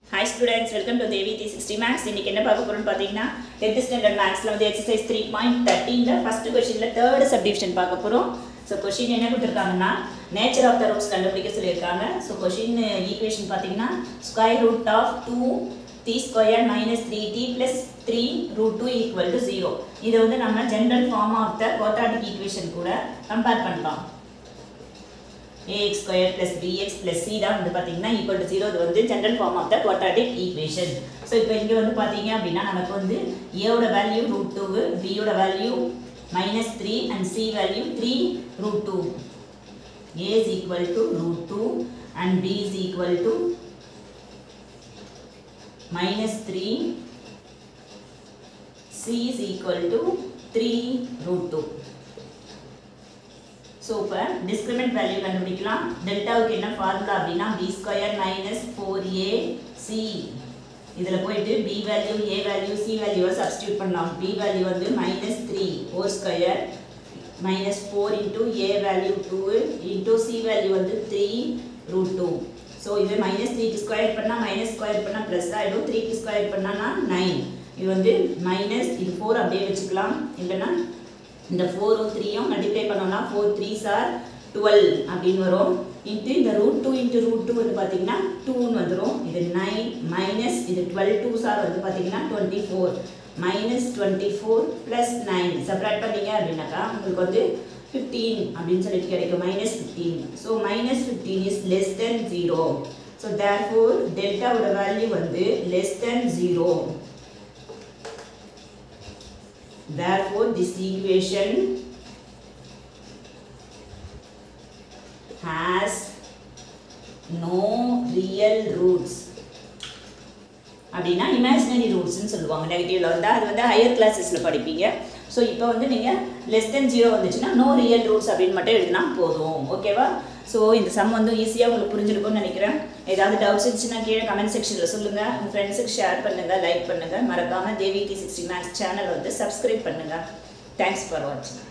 Hi students, welcome to Devi 360 Max. இன்னைக்கு என்ன பார்க்க போறோம்னு பாத்தீங்கன்னா 10th standard Maxல வந்து exercise 3.13 ல first questionல third subdivision பார்க்க போறோம். So question என்ன கொடுத்திருக்காங்கன்னா nature of the roots கண்டுபிடிக்க சொல்லிருக்காங்க. So question equation பாத்தீங்கன்னா square root of 2 t square minus 3t plus 3 root 2 equal to 0. இது வந்து நம்ம general form of the quadratic equation கூட compare பண்ணலாம். ax square plus bx plus c தான் வந்து பாத்தீங்கன்னா equal to 0 இது வந்து general form of the quadratic equation. So இப்போ இங்க வந்து பாத்தீங்க அப்படினா நமக்கு வந்து a ஓட வேல்யூ √2 b ஓட value -3 and c value 3 √2. a is equal to √2 and b is equal to -3, c is equal to 3 √2. So, discriminant value கண்டுபிடிக்கலாம். டெல்டாவுக்கு என்ன ஃபார்முலா அப்படின்னா b square minus 4ac. இதுல போயிட்டு b value a value c வேல்யூவை substitute பண்ணலாம். b value வந்து -3 whole square minus 4 into a value 2 into c value வந்து 3 √2. So இது -3 க்கு ஸ்கொயர் பண்ணா மைனஸ் ஸ்கொயர் பண்ணா பிளஸ் ஆயிடும். 3 க்கு ஸ்கொயர் பண்ணானா 9. இது வந்து மைனஸ் இது 4 அப்படியே வெச்சுக்கலாம். இல்லனா இந்த 4 உம் 3 உம் மல்டிப்ளை பண்ணோம்னா 4 3s are 12 அப்படினு வரும். இன்டு இந்த √2 into √2 வந்து பாத்தீங்கன்னா 2 ன்னு வந்துரும். இது 9 மைனஸ் இது 12 2s are வந்து பாத்தீங்கன்னா 24 minus 24 plus 9 சப்ட்ராக்ட் பண்ணீங்க அப்படினாக்கா உங்களுக்கு வந்து 15 அப்படினு சொல்லிட்டு கிடைக்கும் -15. So -15 is less than 0. So therefore delta ஓட வேல்யூ வந்து less than 0. Therefore, this equation has no real roots. அப்படினா imaginary roots ன்னு சொல்லுவாங்க. நெகட்டிவ்ல வந்தா அது வந்து ஹையர் கிளாसेसல படிப்பீங்க. சோ இப்போ வந்து நீங்க less than 0 வந்துச்சுனா no real roots அப்படினு மட்டும் எழுதினா போதும். ஓகேவா? சோ இந்த சம் வந்து ஈஸியா உங்களுக்கு புரிஞ்சிருக்கும்னு நினைக்கிறேன். ஏதாவது டவுட்ஸ் இருந்துச்சுனா கீழ கமெண்ட் செக்ஷன்ல சொல்லுங்க. உங்க ஃப்ரெண்ட்ஸ்க்கு ஷேர் பண்ணுங்க, லைக் பண்ணுங்க. மறக்காம தேவி 360 Max சேனல் வந்து Subscribe பண்ணுங்க. Thanks for watching.